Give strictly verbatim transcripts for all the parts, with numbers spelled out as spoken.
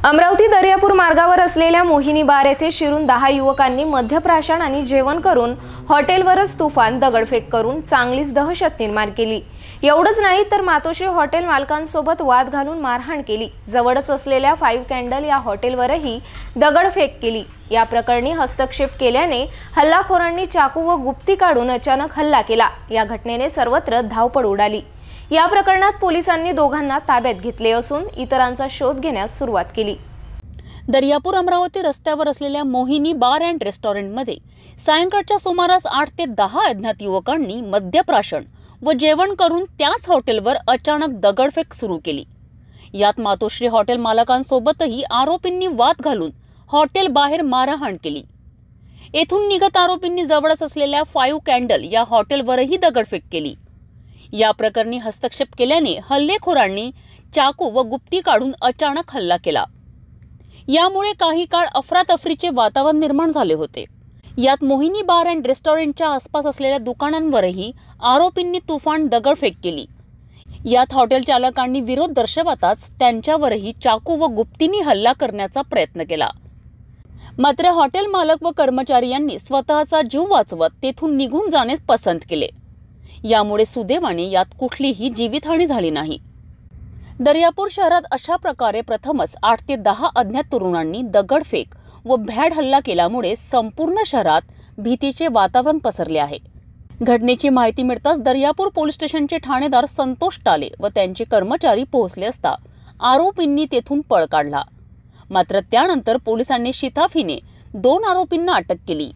अमरावती दर्यापूर मार्गावर असलेल्या मोहिनी बार येथे शिरून दहा युवकांनी मद्यप्राशन आणि जेवण करून हॉटेलवरच तुफान दगडफेक करून चांगलीच दहशत निर्माण केली। एवढंच नाही तर मातोश्री हॉटेल मालकांसोबत वाद घालून मारहाण केली। जवळच असलेल्या फाईव्ह कॅन्डल या हॉटेलवरही दगडफेक केली। या प्रकरणी हस्तक्षेप केल्याने हल्लाखोरांनी चाकू व गुप्ती काढून अचानक हल्ला केला। या घटनेने सर्वत्र धावपळ उडाली। या प्रकरणात पोलिसांनी दोघांना ताब्यात घेतले असून इतरांचा शोध घेण्यास सुरुवात केली। दर्यापूर अमरावती रस्त्यावर असलेल्या मोहिनी बार अँड रेस्टॉरंटमध्ये सायंकाळच्या सुमारास आठ ते दहा अज्ञात युवकांनी मद्यप्राशन व जेवण करून त्याच हॉटेलवर अचानक दगडफेक सुरू केली। यात मातोश्री हॉटेल मालकांसोबतही आरोपींनी वाद घालून हॉटेल बाहेर मारहाण केली। येथून निघत आरोपींनी जवळच असलेल्या फाईव्ह कॅन्डल या हॉटेलवरही दगडफेक केली। या प्रकरणी हस्तक्षेप केल्याने हल्लेखोरांनी चाकू व गुप्ती काढून अचानक हल्ला केला। यामुळे काही काळ अफरातफरीचे वातावरण निर्माण झाले होते। यात मोहिनी बार अँड रेस्टॉरंटच्या आसपास असलेल्या दुकानांवरही आरोपींनी तुफान दगडफेक केली। यात हॉटेल चालकांनी विरोध दर्शवताच त्यांच्यावरही चाकू व गुप्तीने हल्ला करण्याचा प्रयत्न केला। मात्र हॉटेल मालक व कर्मचारी यांनी स्वतःचा जीव वाचवत तेथून निघून जाण्यास पसंत केले। यामुळे सुदैवाने यात कुठलीही जीवितहानी झाली नाही। दर्यापूर शहरात अशा प्रकारे प्रथमच आठ ते दहा अज्ञात तरुणांनी दगडफेक व भ्याड हल्ला केल्यामुळे संपूर्ण शहरात भीतीचे वातावरण पसरले आहे। घटनेची माहिती मिळताच दर्यापूर पोलीस स्टेशनचे ठाणेदार संतोष टाले व त्यांचे कर्मचारी पोहोचले असता आरोपींनी तेथून पळ काढला। मात्र त्यानंतर पोलिसांनी शिताफीने दोन आरोपींना अटक केली।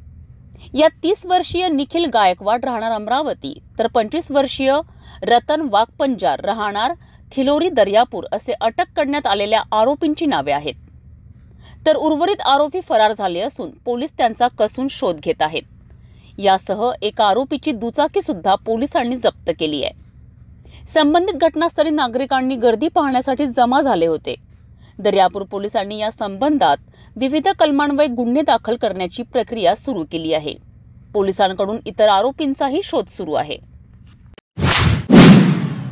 यात तीस वर्षीय निखिल गायकवाड राहणार अमरावती तर पंचवीस वर्षीय रतन वाघपंजार राहणार थिलोरी दर्यापूर असे अटक करण्यात आलेल्या आरोपींची नावे आहेत। तर उर्वरित आरोपी फरार झाले असून पोलीस त्यांचा कसून शोध घेत आहेत। यासह एका आरोपीची दुचाकी सुद्धा पोलिसांनी जप्त केली आहे। संबंधित घटनास्थळी नागरिकांनी गर्दी पाहण्यासाठी जमा झाले होते। दर्यापूर पोलिसांनी या संबंधात विविध कलमान्वये गुन्हे दाखल करण्याची प्रक्रिया सुरू केली आहे। पोलिसांकडून इतर आरोपींचाही शोध सुरू आहे।